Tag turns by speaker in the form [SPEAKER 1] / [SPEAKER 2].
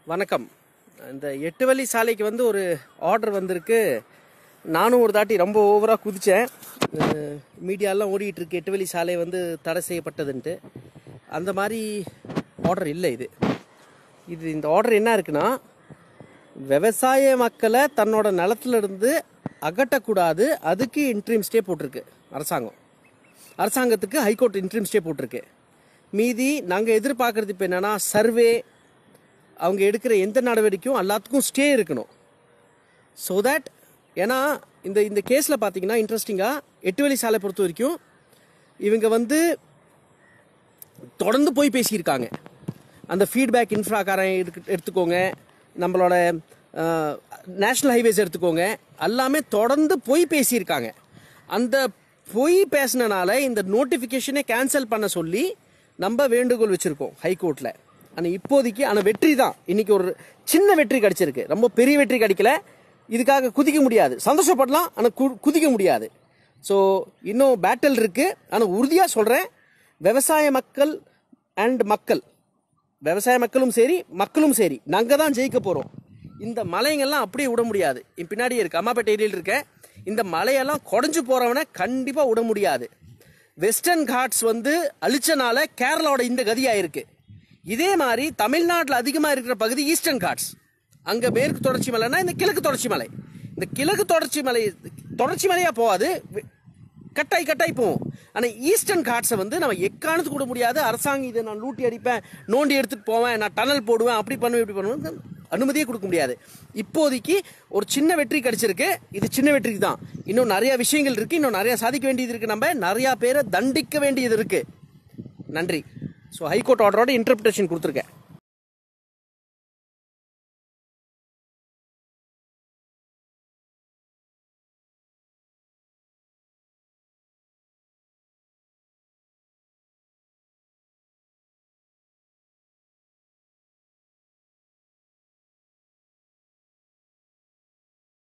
[SPEAKER 1] வணக்கம். இந்த 8 வழி சாலைக்கு வந்து ஒரு ஆர்டர் வந்திருக்கு. நானும் ஒரு தாட்டி ரொம்ப ஓவராக குதித்தேன். மீடியாலாம் ஓடிட்டு இருக்கு 8 வழி சாலை வந்து தடை செய்யப்பட்டதுன்ட்டு. அந்த மாதிரி ஆர்டர் இல்லை. இந்த ஆர்டர் என்ன இருக்குன்னா, விவசாய மக்களை தன்னோட நிலத்திலிருந்து அகட்டக்கூடாது, அதுக்கு இன்ட்ரீம் ஸ்டே போட்டிருக்கு அரசாங்கத்துக்கு ஹைகோர்ட் இன்ட்ரீம் ஸ்டே போட்டிருக்கு. மீதி நாங்கள் எதிர்பார்க்குறது இப்போ என்னென்னா, சர்வே, அவங்க எடுக்கிற எந்த நடவடிக்கையும் எல்லாத்துக்கும் ஸ்டே இருக்கணும். ஸோ தட், ஏன்னா இந்த கேஸில் பார்த்தீங்கன்னா இன்ட்ரெஸ்டிங்காக 8 வழி சாலை பொறுத்த வரைக்கும் இவங்க வந்து தொடர்ந்து போய் பேசியிருக்காங்க. அந்த ஃபீட்பேக் இன்ஃப்ராக்காரன் எடுத்துக்கோங்க, நம்மளோட நேஷ்னல் ஹைவேஸ் எடுத்துக்கோங்க, எல்லாமே தொடர்ந்து போய் பேசியிருக்காங்க. அந்த போய் பேசினால இந்த நோட்டிஃபிகேஷனை கேன்சல் பண்ண சொல்லி நம்ம வேண்டுகோள் வச்சுருக்கோம் ஹைகோர்ட்டில். ஆனால் இப்போதைக்கு வெற்றி தான். இன்றைக்கி ஒரு சின்ன வெற்றி கிடச்சிருக்கு, ரொம்ப பெரிய வெற்றி கிடைக்கல. இதுக்காக குதிக்க முடியாது, சந்தோஷப்படலாம், ஆனால் குதிக்க முடியாது. ஸோ இன்னும் பேட்டில் இருக்குது. ஆனால் உறுதியாக சொல்கிறேன், விவசாய மக்களும் சரி மக்களும் சரி நாங்கள் தான் ஜெயிக்க போகிறோம். இந்த மலைங்கள்லாம் அப்படியே விட முடியாது. பின்னாடியே இருக்குது, அம்மாப்பேட்டை ஏரியில் இருக்க இந்த மலையெல்லாம் குறைஞ்சு போகிறவனை கண்டிப்பாக விட முடியாது. வெஸ்டர்ன் காட்ஸ் வந்து அழிச்சனால கேரளாவோட இந்த கதியாயிருக்கு. இதே மாதிரி தமிழ்நாட்டில் அதிகமாக இருக்கிற பகுதி ஈஸ்டர்ன் காட்ஸ். அங்கே மேற்கு தொடர்ச்சி மலைன்னா இந்த கிழக்கு தொடர்ச்சி மலை. இந்த கிழக்கு தொடர்ச்சி மலையாக போகாது, கட்டாய் போவோம். ஆனால் ஈஸ்டர்ன் காட்ஸை வந்து நம்ம எக்காரணத்துக்கு கூட முடியாது. அரசாங்கம் இதை நான் லூட்டி அடிப்பேன், நோண்டி எடுத்துகிட்டு போவேன், நான் டனல் போடுவேன், அப்படி பண்ணுவேன் இப்படி பண்ணுவேன், அனுமதியே கொடுக்க முடியாது. இப்போதைக்கு ஒரு சின்ன வெற்றி கிடைச்சிருக்கு. இது சின்ன வெற்றி தான். இன்னும் நிறைய விஷயங்கள் இருக்குது, இன்னும் நிறையா சாதிக்க வேண்டியது இருக்குது. நம்ம நிறையா பேரை தண்டிக்க வேண்டியது இருக்குது. நன்றி. ஸோ ஹைகோர்ட் ஆர்டரோட இன்டர்பிரேஷன் கொடுத்துருக்கேன்.